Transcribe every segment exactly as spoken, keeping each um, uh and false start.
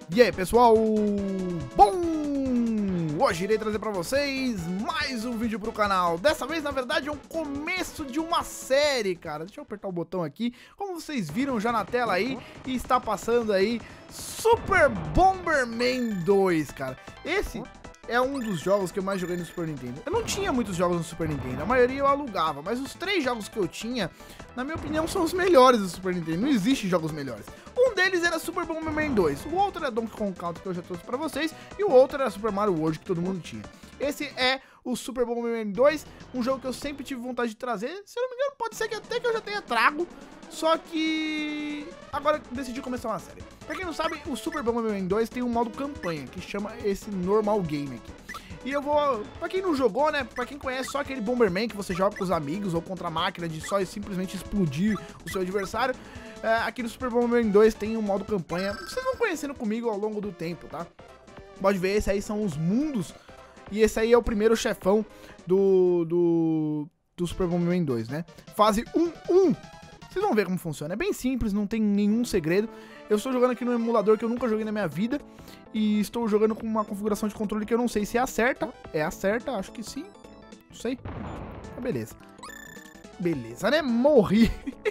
E aí, pessoal? Bom, hoje irei trazer pra vocês mais um vídeo pro canal. Dessa vez, na verdade, é um começo de uma série, cara. Deixa eu apertar o botão aqui. Como vocês viram já na tela aí, e está passando aí Super Bomberman dois, cara. Esse é um dos jogos que eu mais joguei no Super Nintendo. Eu não tinha muitos jogos no Super Nintendo, a maioria eu alugava, mas os três jogos que eu tinha, na minha opinião, são os melhores do Super Nintendo. Não existe jogos melhores. Um deles era Super Bomberman dois, o outro era Donkey Kong Country, que eu já trouxe pra vocês, e o outro era Super Mario World, que todo mundo tinha. Esse é o Super Bomberman dois, um jogo que eu sempre tive vontade de trazer. Se eu não me engano, pode ser que até que eu já tenha trago, só que agora eu decidi começar uma série. Pra quem não sabe, o Super Bomberman dois tem um modo campanha, que chama esse Normal Game aqui. E eu vou, pra quem não jogou, né, pra quem conhece só aquele Bomberman que você joga com os amigos ou contra a máquina de só simplesmente explodir o seu adversário, é, aqui no Super Bomberman dois tem um modo campanha. Vocês vão conhecendo comigo ao longo do tempo, tá? Pode ver, esses aí são os mundos e esse aí é o primeiro chefão do, do, do Super Bomberman dois, né? Fase um um. Vocês vão ver como funciona, é bem simples, não tem nenhum segredo. Eu estou jogando aqui no emulador que eu nunca joguei na minha vida. E estou jogando com uma configuração de controle que eu não sei se é a certa. É a certa, acho que sim. Não sei. Mas beleza. Beleza, né? Morri.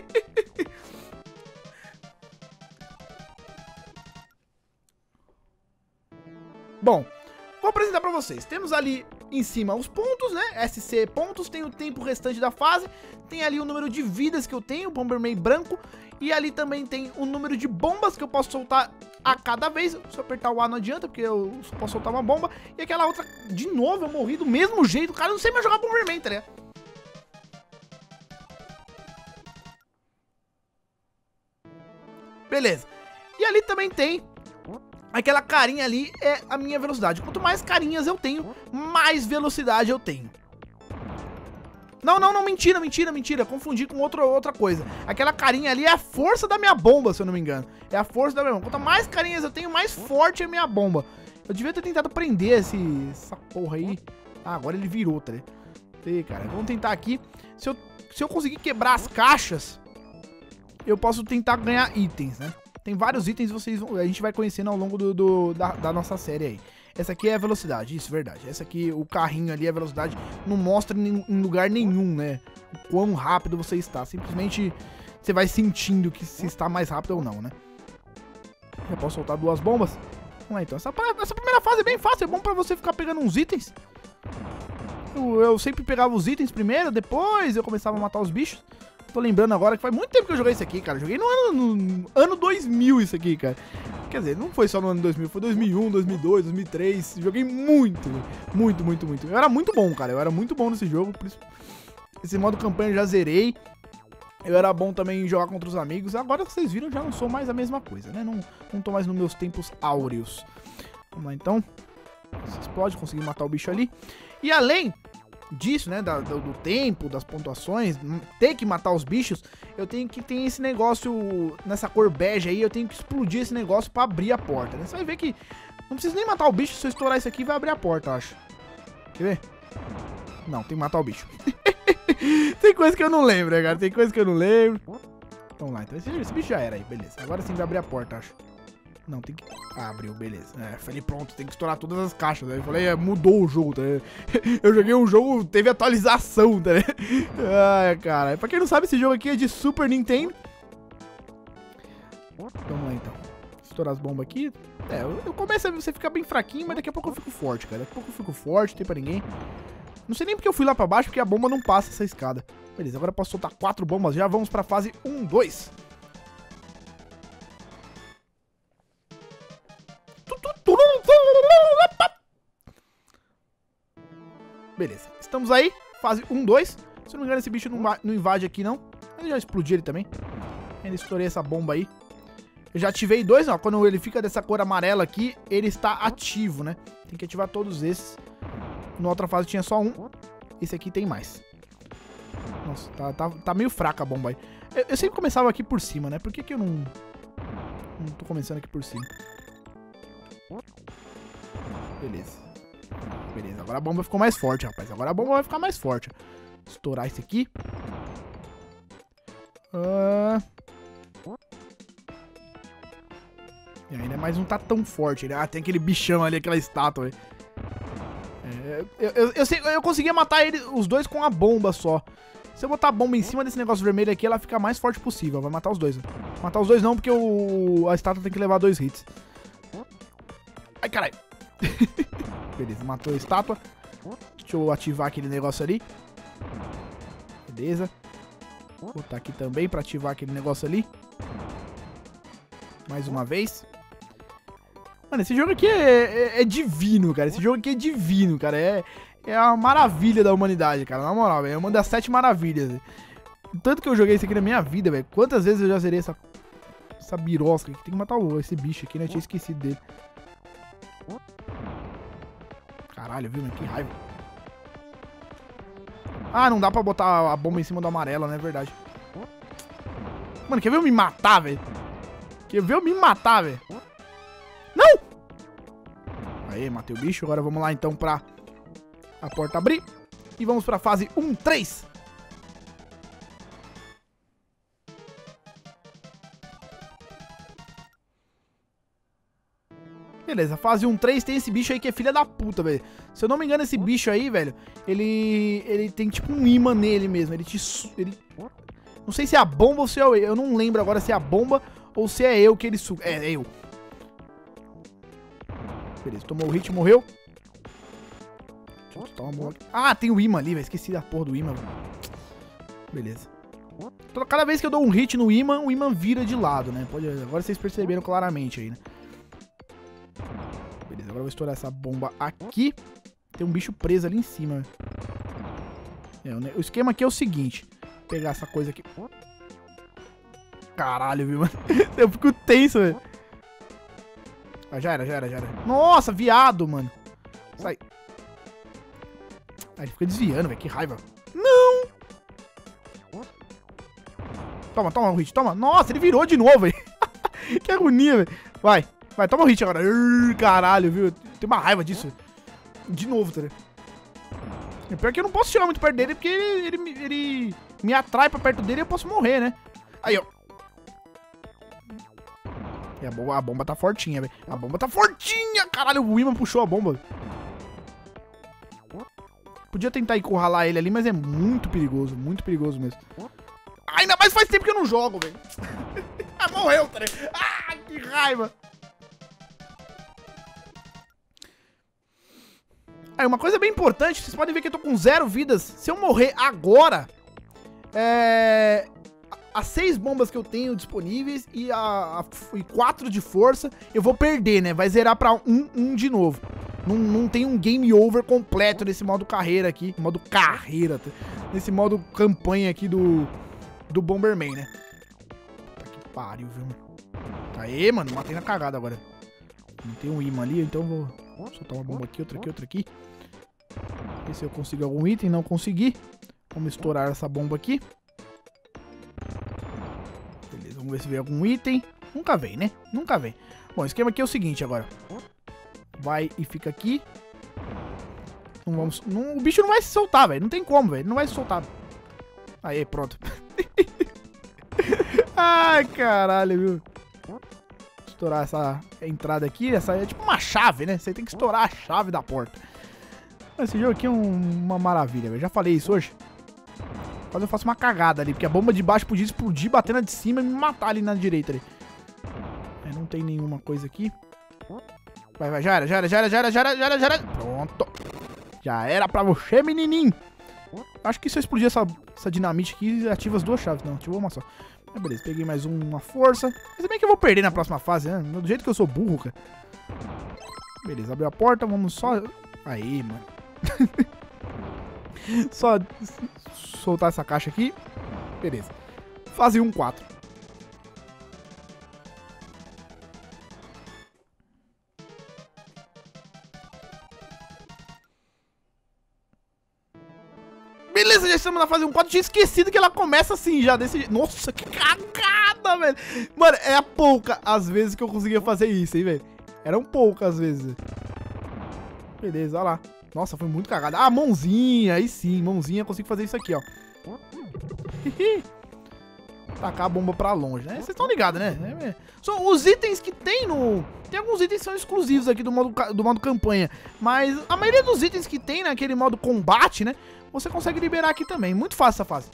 Bom, vou apresentar pra vocês. Temos ali em cima os pontos, né? S C pontos, tem o tempo restante da fase. Tem ali o número de vidas que eu tenho, o Bomberman branco. E ali também tem o número de bombas que eu posso soltar a cada vez. Se eu apertar o A não adianta, porque eu só posso soltar uma bomba. E aquela outra, de novo, eu morri do mesmo jeito. Cara, eu não sei mais jogar Bomberman, tá ligado? Beleza. E ali também tem aquela carinha ali, é a minha velocidade. Quanto mais carinhas eu tenho, mais velocidade eu tenho. Não, não, não, mentira, mentira, mentira. Confundi com outra, outra coisa. Aquela carinha ali é a força da minha bomba, se eu não me engano. É a força da minha bomba. Quanto mais carinhas eu tenho, mais forte é a minha bomba. Eu devia ter tentado prender esse, essa porra aí. Ah, agora ele virou, tá ligado? Ei, cara, vamos tentar aqui. Se eu, se eu conseguir quebrar as caixas, eu posso tentar ganhar itens, né? Tem vários itens, vocês vão, a gente vai conhecendo ao longo do, do, da, da nossa série aí. Essa aqui é a velocidade, isso, verdade. Essa aqui, o carrinho ali, a velocidade, não mostra em lugar nenhum, né? O quão rápido você está. Simplesmente você vai sentindo que se está mais rápido ou não, né? Eu posso soltar duas bombas. Vamos lá, então. Essa, essa primeira fase é bem fácil, é bom pra você ficar pegando uns itens. Eu, eu sempre pegava os itens primeiro, depois eu começava a matar os bichos. Tô lembrando agora que faz muito tempo que eu joguei isso aqui, cara. Joguei no ano, no ano dois mil isso aqui, cara. Quer dizer, não foi só no ano dois mil, foi dois mil e um, dois mil e dois, dois mil e três. Joguei muito, muito, muito, muito. Eu era muito bom, cara. Eu era muito bom nesse jogo. Por isso, esse modo campanha eu já zerei. Eu era bom também em jogar contra os amigos. Agora vocês viram, já não sou mais a mesma coisa, né? Não, não tô mais nos meus tempos áureos. Vamos lá, então. Você explode, conseguir matar o bicho ali. E além disso, né, da, do, do tempo, das pontuações, ter que matar os bichos, eu tenho que ter esse negócio nessa cor bege aí, eu tenho que explodir esse negócio pra abrir a porta, né? Você vai ver que não precisa nem matar o bicho, se eu estourar isso aqui vai abrir a porta, eu acho. Quer ver? Não, tem que matar o bicho. Tem coisa que eu não lembro, né, cara? Tem coisa que eu não lembro. Vamos lá, então esse, esse bicho já era aí, beleza. Agora sim vai abrir a porta, acho. Não, tem que... Ah, abriu, beleza. É, falei, pronto, tem que estourar todas as caixas. Aí eu falei, é, mudou o jogo, tá ligado? Eu joguei um jogo, teve atualização, tá ligado? Ai, cara. Pra quem não sabe, esse jogo aqui é de Super Nintendo. Vamos lá, então. Estourar as bombas aqui. É, eu, eu começo a você ficar bem fraquinho, mas daqui a pouco eu fico forte, cara. Daqui a pouco eu fico forte, não tem pra ninguém. Não sei nem porque eu fui lá pra baixo, porque a bomba não passa essa escada. Beleza, agora eu posso soltar quatro bombas. Já vamos pra fase um, dois. Beleza, estamos aí, fase um, dois. Se não me engano, esse bicho não, não invade aqui, não. Eu já explodi ele também. Ainda estourei essa bomba aí. Eu já ativei dois, ó. Quando ele fica dessa cor amarela aqui, ele está ativo, né? Tem que ativar todos esses. Na outra fase tinha só um. Esse aqui tem mais. Nossa, tá, tá, tá meio fraca a bomba aí. Eu, eu sempre começava aqui por cima, né? Por que que eu não... Não tô começando aqui por cima? Beleza. Beleza, agora a bomba ficou mais forte, rapaz. Agora a bomba vai ficar mais forte. Estourar esse aqui. Ah... E ainda mais não tá tão forte. Ah, tem aquele bichão ali, aquela estátua. É, eu, eu, eu, sei, eu conseguia matar ele, os dois com a bomba só. Se eu botar a bomba em cima desse negócio vermelho aqui, ela fica mais forte possível. Vai matar os dois. Né? Matar os dois não, porque o, a estátua tem que levar dois hits. Ai, caralho. Beleza, matou a estátua. Deixa eu ativar aquele negócio ali. Beleza. Vou botar aqui também pra ativar aquele negócio ali. Mais uma vez. Mano, esse jogo aqui é, é, é divino, cara. Esse jogo aqui é divino, cara. É, é a maravilha da humanidade, cara. Na moral, velho. É uma das sete maravilhas. Véio. Tanto que eu joguei isso aqui na minha vida, velho. Quantas vezes eu já zerei essa, essa birosca aqui. Tem que matar o, esse bicho aqui, né? Eu tinha esquecido dele. Caralho, viu, mano? Que raiva. Ah, não dá pra botar a bomba em cima do amarelo, né? É verdade. Mano, quer ver eu me matar, velho? Quer ver eu me matar, velho? Não! Aí, matei o bicho. Agora vamos lá, então, pra a porta abrir. E vamos pra fase um, três. Beleza, fase um, três tem esse bicho aí que é filha da puta, velho. Se eu não me engano, esse bicho aí, velho, ele ele tem tipo um imã nele mesmo. Ele te... Ele... Não sei se é a bomba ou se é eu. Eu não lembro agora se é a bomba ou se é eu que ele suga. É, é eu. Beleza, tomou o hit, morreu. Deixa eu tomar uma bomba aqui. Ah, tem o imã ali, velho. Esqueci da porra do imã. Beleza. Cada vez que eu dou um hit no imã, o imã vira de lado, né? Pode... Agora vocês perceberam claramente aí, né? Beleza, agora eu vou estourar essa bomba aqui. Tem um bicho preso ali em cima. É, o esquema aqui é o seguinte. Vou pegar essa coisa aqui. Caralho, viu, mano? Eu fico tenso, velho. Ah, já era, já era, já era. Nossa, viado, mano. Sai. Ah, ele fica desviando, velho. Que raiva. Não! Toma, toma um hit, toma. Nossa, ele virou de novo, velho. Que agonia, velho. Vai. Vai, toma um hit agora. Urr, caralho, viu? Tem uma raiva disso. De novo, tá ligado? Pior que eu não posso chegar muito perto dele, porque ele, ele, ele me atrai pra perto dele e eu posso morrer, né? Aí, ó. E a bomba, a bomba tá fortinha, velho. A bomba tá fortinha! Caralho, o imã puxou a bomba. Podia tentar encurralar ele ali, mas é muito perigoso. Muito perigoso mesmo. Ainda mais faz tempo que eu não jogo, velho. Ah, morreu, tá ligado? Ah, que raiva! Aí, uma coisa bem importante, vocês podem ver que eu tô com zero vidas. Se eu morrer agora, é... as seis bombas que eu tenho disponíveis e, a, a, e quatro de força, eu vou perder, né? Vai zerar pra um, um de novo. Não, não tem um game over completo nesse modo carreira aqui. Modo carreira. Nesse modo campanha aqui do, do Bomberman, né? Puta que pariu, viu? Aê, mano, matei na cagada agora. Não tem um imã ali, então vou... Vou soltar uma bomba aqui, outra aqui, outra aqui. Ver se eu consigo algum item. Não consegui. Vamos estourar essa bomba aqui. Beleza, vamos ver se vem algum item. Nunca vem, né? Nunca vem. Bom, o esquema aqui é o seguinte agora. Vai e fica aqui. Não vamos... Não, o bicho não vai se soltar, velho. Não tem como, velho. Não vai se soltar. Aí, pronto. Ai, caralho, viu? Estourar essa entrada aqui. Essa é tipo uma chave, né? Você tem que estourar a chave da porta. Esse jogo aqui é um, uma maravilha, velho. Já falei isso hoje. Quase eu faço uma cagada ali, porque a bomba de baixo podia explodir, bater na de cima e me matar ali na direita ali. É, não tem nenhuma coisa aqui. Vai, vai, já era, já era, já era, já era, já era, já era, já era. Pronto. Já era pra você, menininho. Acho que se eu explodir essa, essa dinamite aqui, ativa as duas chaves. Não, ativou uma só. Ah, beleza, peguei mais uma força. Mas bem que eu vou perder na próxima fase, né? Do jeito que eu sou burro, cara. Beleza, abriu a porta, vamos só... Aí, mano. Só soltar essa caixa aqui. Beleza. Fase um, quatro. Beleza, já estamos na fase um quatro. Tinha esquecido que ela começa assim já, desse jeito. Nossa, que cagada, velho. Mano, é pouca as vezes que eu conseguia fazer isso, hein, velho. Eram poucas as vezes. Beleza, olha lá. Nossa, foi muito cagada. Ah, mãozinha. Aí sim, mãozinha. Eu consigo fazer isso aqui, ó. tacar a bomba pra longe, né? Vocês estão ligados, né? São os itens que tem no... Tem alguns itens que são exclusivos aqui do modo, do modo campanha. Mas a maioria dos itens que tem naquele modo combate, né? Você consegue liberar aqui também. Muito fácil essa fase.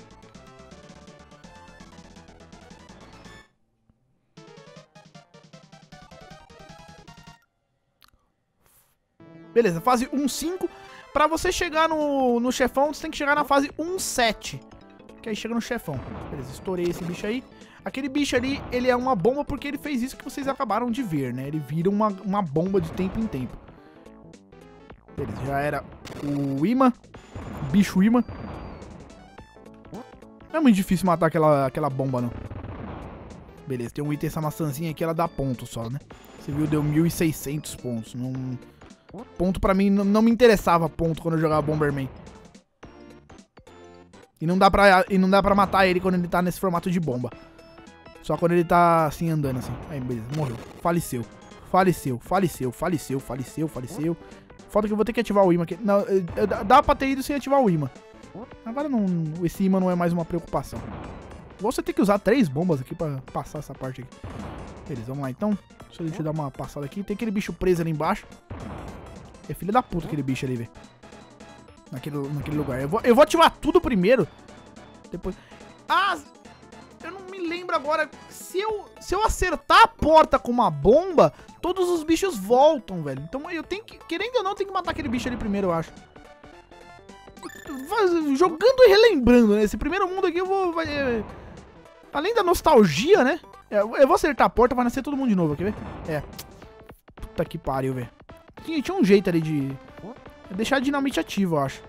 Beleza, fase um cinco. Pra você chegar no, no chefão, você tem que chegar na fase um sete. Que aí chega no chefão. Beleza, estourei esse bicho aí. Aquele bicho ali, ele é uma bomba porque ele fez isso que vocês acabaram de ver, né? Ele vira uma, uma bomba de tempo em tempo. Beleza, já era o imã. Bicho imã. Não é muito difícil matar aquela, aquela bomba, não. Beleza, tem um item, essa maçãzinha aqui, ela dá ponto só, né? Você viu, deu mil e seiscentos pontos. Não... Ponto pra mim, não, não me interessava ponto quando eu jogava Bomberman. E não dá pra, e não dá pra matar ele quando ele tá nesse formato de bomba. Só quando ele tá assim, andando assim. Aí, beleza, morreu. Faleceu. Faleceu, faleceu, faleceu, faleceu, faleceu. Falta que eu vou ter que ativar o imã aqui. Não, dá pra ter ido sem ativar o imã. Agora não, esse imã não é mais uma preocupação. Você tem que usar três bombas aqui pra passar essa parte aqui. Beleza, vamos lá então. Deixa eu dar uma passada aqui. Tem aquele bicho preso ali embaixo. É filho da puta aquele bicho ali, velho. Naquele, naquele lugar. Eu vou, eu vou ativar tudo primeiro. Depois... Ah, eu não me lembro agora. Se eu, se eu acertar a porta com uma bomba, todos os bichos voltam, velho. Então eu tenho que... Querendo ou não, eu tenho que matar aquele bicho ali primeiro, eu acho. Jogando e relembrando, né? Esse primeiro mundo aqui eu vou... Vai, é, além da nostalgia, né? Eu vou acertar a porta, vai nascer todo mundo de novo, quer ver? É. Puta que pariu, velho. Tinha, tinha um jeito ali de... Deixar a dinamite ativa, eu acho.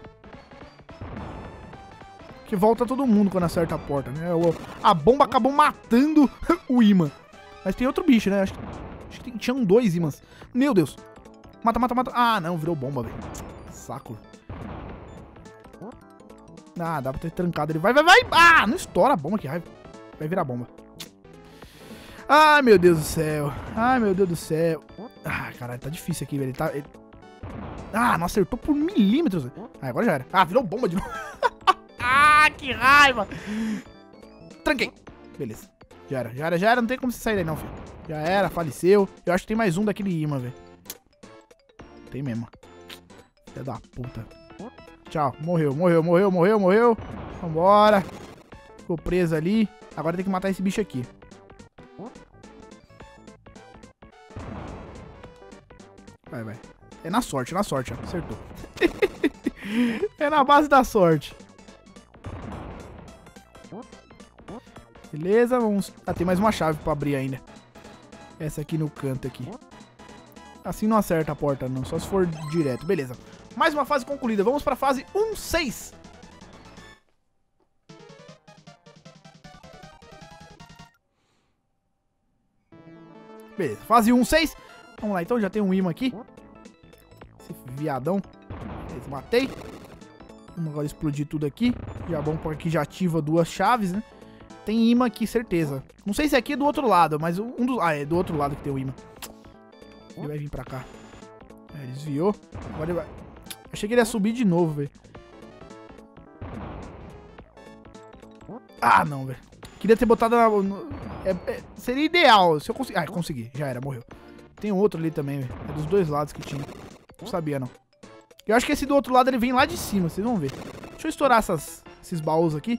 Que volta todo mundo quando acerta a porta, né? A bomba acabou matando o imã. Mas tem outro bicho, né? Acho que, acho que tinham dois imãs. Meu Deus. Mata, mata, mata. Ah, não. Virou bomba, velho. Saco. Ah, dá pra ter trancado ele. Vai, vai, vai. Ah, não estoura a bomba, que raiva. Vai virar bomba. Ai, meu Deus do céu. Ai, meu Deus do céu. Ah, caralho, tá difícil aqui, velho. Ele tá... Ele... Ah, não acertou por milímetros. Ah, agora já era. Ah, virou bomba de novo. Ah, que raiva. Tranquei. Beleza. Já era, já era, já era. Não tem como você sair daí não, filho. Já era, faleceu. Eu acho que tem mais um daquele imã, velho. Tem mesmo. Filha da puta. Tchau. Morreu, morreu, morreu, morreu, morreu. Vambora. Ficou preso ali. Agora tem que matar esse bicho aqui. Vai, vai. É na sorte, na sorte, ó. Acertou. É na base da sorte. Beleza, vamos... Ah, tem mais uma chave pra abrir ainda. Essa aqui no canto aqui. Assim não acerta a porta, não. Só se for direto. Beleza. Mais uma fase concluída. Vamos pra fase um seis. Beleza. Fase um seis. Vamos lá, então. Já tem um imã aqui. Esse viadão. Beleza, matei. Vamos agora explodir tudo aqui. Já bom, porque aqui já ativa duas chaves, né? Tem imã aqui, certeza. Não sei se aqui é do outro lado, mas um dos... Ah, é do outro lado que tem o imã. Ele vai vir pra cá. É, desviou. Agora ele vai... Achei que ele ia subir de novo, velho. Ah, não, velho. Queria ter botado na... No... É, é, seria ideal se eu conseguir... Ah, consegui. Já era, morreu. Tem outro ali também, velho. É dos dois lados que tinha. Não sabia, não. Eu acho que esse do outro lado ele vem lá de cima, vocês vão ver. Deixa eu estourar essas, esses baús aqui.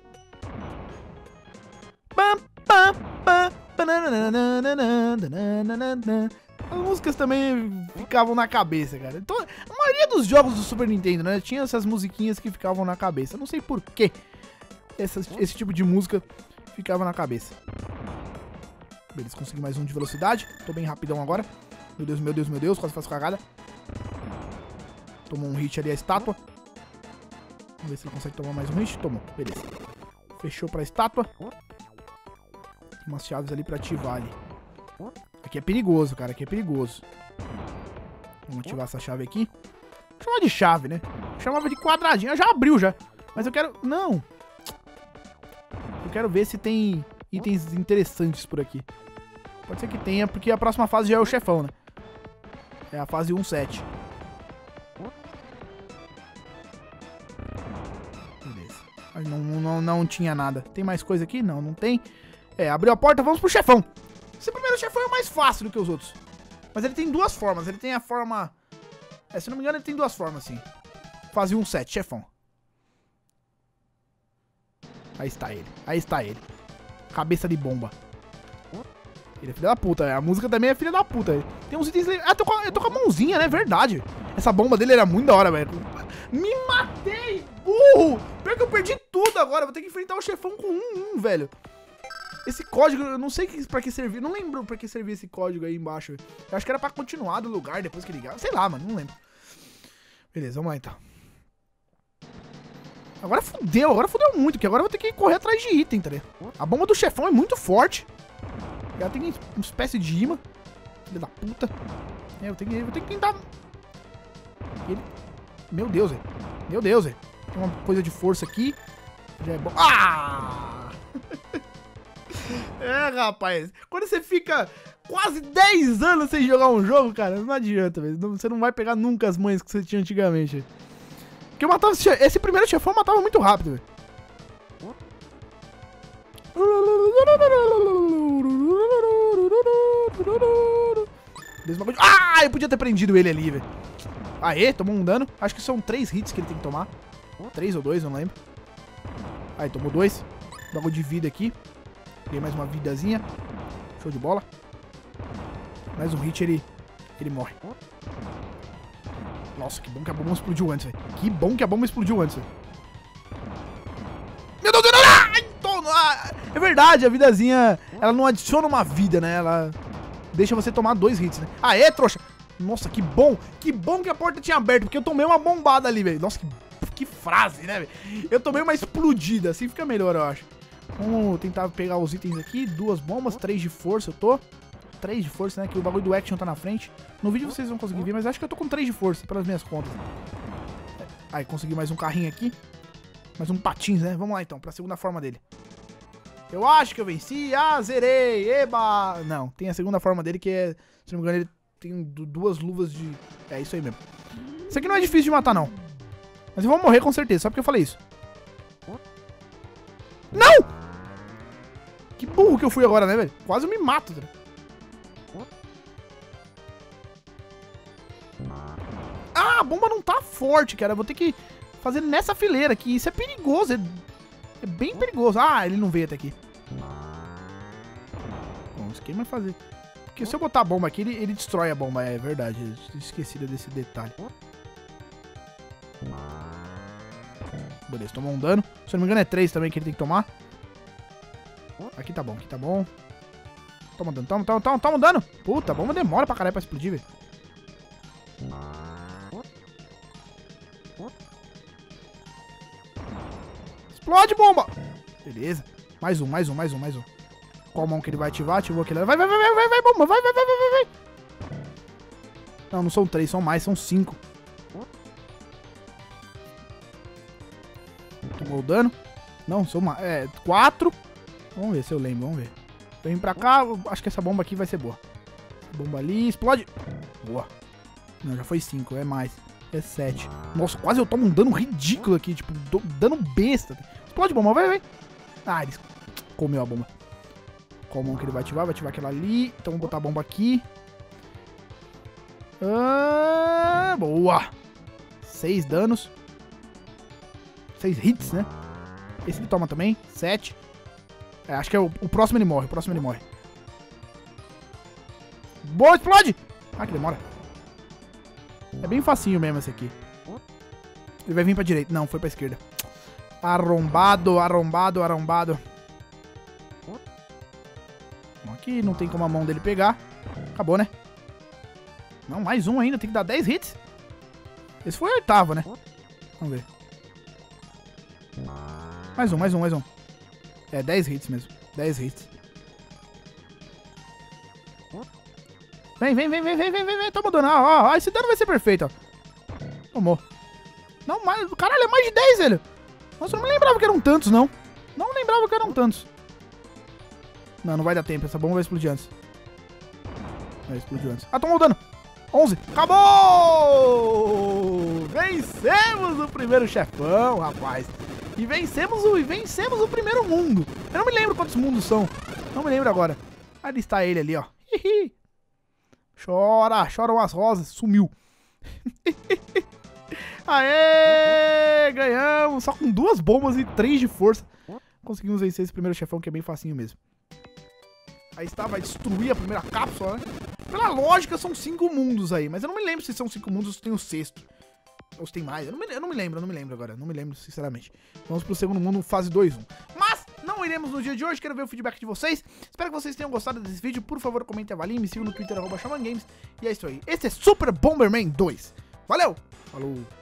As músicas também ficavam na cabeça, cara. Então, a maioria dos jogos do Super Nintendo, né? Tinha essas musiquinhas que ficavam na cabeça. Eu não sei por que esse, esse tipo de música ficava na cabeça. Beleza, consegui mais um de velocidade. Tô bem rapidão agora. Meu Deus, meu Deus, meu Deus. Quase faço cagada. Tomou um hit ali a estátua. Vamos ver se ele consegue tomar mais um hit. Tomou, beleza. Fechou pra estátua. Tem umas chaves ali pra ativar ali. Aqui é perigoso, cara. Aqui é perigoso. Vamos ativar essa chave aqui. Vou chamar de chave, né? Chamava de quadradinho. Já abriu já. Mas eu quero... Não. Eu quero ver se tem itens interessantes por aqui. Pode ser que tenha, porque a próxima fase já é o chefão, né? É a fase um sete. Beleza. Não, não, não tinha nada. Tem mais coisa aqui? Não, não tem. É, abriu a porta, vamos pro chefão. Esse primeiro chefão é mais fácil do que os outros. Mas ele tem duas formas. Ele tem a forma... É, se não me engano, ele tem duas formas, sim. Fase um sete, chefão. Aí está ele. Aí está ele. Cabeça de bomba. Ele é filho da puta. A música também é filha da puta. Tem uns itens... Ah, eu tô com a, eu tô com a mãozinha, né? Verdade. Essa bomba dele era muito da hora, velho. Me matei, burro! Pior que eu perdi tudo agora. Vou ter que enfrentar o chefão com um, um, velho. Esse código, eu não sei pra que servia. Não lembro pra que servia esse código aí embaixo. Eu acho que era pra continuar do lugar depois que ligava. Sei lá, mano. Não lembro. Beleza, vamos lá então. Agora fudeu. Agora fudeu muito. Porque agora eu vou ter que correr atrás de item, tá ligado? A bomba do chefão é muito forte. Ela tem uma espécie de imã. Filha da puta. É, eu tenho que, eu tenho que tentar... Ele... Meu Deus, velho. Meu Deus, velho. Tem uma coisa de força aqui. Já é bom. Ah! É, rapaz. Quando você fica quase dez anos sem jogar um jogo, cara, não adianta, velho. Você não vai pegar nunca as manhas que você tinha antigamente. Porque eu matava... Esse primeiro chefão matava muito rápido, velho. Ah, eu podia ter prendido ele ali, velho. Aê, tomou um dano. Acho que são três hits que ele tem que tomar. Três ou dois, não lembro. Aí, tomou dois. Bagulho de vida aqui. Ganhei mais uma vidazinha. Show de bola. Mais um hit, ele, ele morre. Nossa, que bom que a bomba explodiu antes, velho. Que bom que a bomba explodiu antes, velho. Meu Deus, ai, tô, ah, é verdade, a vidazinha, ela não adiciona uma vida, né? Ela deixa você tomar dois hits, né? Aê, trouxa. Nossa, que bom. Que bom que a porta tinha aberto, porque eu tomei uma bombada ali, velho. Nossa, que, que frase, né, velho? Eu tomei uma explodida, assim fica melhor, eu acho. Vamos tentar pegar os itens aqui. Duas bombas, três de força eu tô. Três de força, né? Que o bagulho do action tá na frente. No vídeo vocês vão conseguir ver, mas acho que eu tô com três de força, pelas minhas contas. Aí, consegui mais um carrinho aqui. Mais um patins, né? Vamos lá, então, pra segunda forma dele. Eu acho que eu venci. Ah, zerei. Eba! Não, tem a segunda forma dele que é... Se não me engano, ele tem duas luvas de... É isso aí mesmo. Isso aqui não é difícil de matar, não. Mas eu vou morrer com certeza, só porque eu falei isso. Não! Que burro que eu fui agora, né, velho? Quase eu me mato, tá? Ah, a bomba não tá forte, cara. Eu vou ter que fazer nessa fileira aqui. Isso é perigoso. É, é bem perigoso. Ah, ele não veio até aqui. Bom, o esquema é fazer... Porque se eu botar a bomba aqui, ele, ele destrói a bomba. É verdade. Eu esqueci desse detalhe. Beleza, tomou um dano. Se eu não me engano é três também que ele tem que tomar. Aqui tá bom, aqui tá bom. Toma dano, toma, toma, toma, toma dano. Puta, a bomba demora pra caralho pra explodir, velho. Explode, bomba! Beleza. Mais um, mais um, mais um, mais um. Qual mão que ele vai ativar? Ativou aquele... Vai, vai, vai, vai, vai, vai, bomba! Vai, vai, vai, vai, vai, vai! Não, não são três, são mais, são cinco. Tomou o dano. Não, são mais... É, quatro. Vamos ver se eu lembro, vamos ver. Vem pra cá, acho que essa bomba aqui vai ser boa. Bomba ali, explode. Boa. Não, já foi cinco, é mais. É sete. Nossa, quase eu tomo um dano ridículo aqui, tipo, dano besta. Explode, bomba, vai, vai. Ah, ele comeu a bomba. Qual mão que ele vai ativar? Vai ativar aquela ali. Então vamos botar a bomba aqui. Ah, boa. Seis danos. Seis hits, né? Esse ele toma também. Sete. É, acho que é o, o próximo ele morre. O próximo ele morre. Boa, explode! Ah, que demora. É bem facinho mesmo esse aqui. Ele vai vir pra direita. Não, foi pra esquerda. Arrombado, arrombado, arrombado. Bom, aqui não tem como a mão dele pegar. Acabou, né? Não, mais um ainda. Tem que dar dez hits. Esse foi o oitavo, né? Vamos ver. Mais um, mais um, mais um. É, dez hits mesmo. dez hits. Vem, vem, vem, vem, vem, vem, vem, vem. Toma dano. Ó, ó, esse dano vai ser perfeito, ó. Tomou. Não, mais... Caralho, é mais de dez, velho. Nossa, eu não me lembrava que eram tantos, não. Não lembrava que eram tantos. Não, não vai dar tempo. Essa bomba vai explodir antes. Vai explodir antes. Ah, tomou o dano. onze. Acabou! Vencemos o primeiro chefão, rapaz. E vencemos o, e vencemos o primeiro mundo. Eu não me lembro quantos mundos são. Não me lembro agora. Ali está ele ali, ó. Chora, choram as rosas. Sumiu. Aê, ganhamos. Só com duas bombas e três de força. Conseguimos vencer esse primeiro chefão, que é bem facinho mesmo. Aí está, vai destruir a primeira cápsula, né? Pela lógica, são cinco mundos aí. Mas eu não me lembro se são cinco mundos ou se tem o sexto. Ou se tem mais. Eu não, me, eu não me lembro, eu não me lembro agora. Não me lembro, sinceramente. Vamos pro segundo mundo, fase dois, um. Mas não iremos no dia de hoje. Quero ver o feedback de vocês. Espero que vocês tenham gostado desse vídeo. Por favor, comentem, avaliem. Me sigam no Twitter, arroba Shaman Games. E é isso aí. Esse é Super Bomberman dois. Valeu! Falou!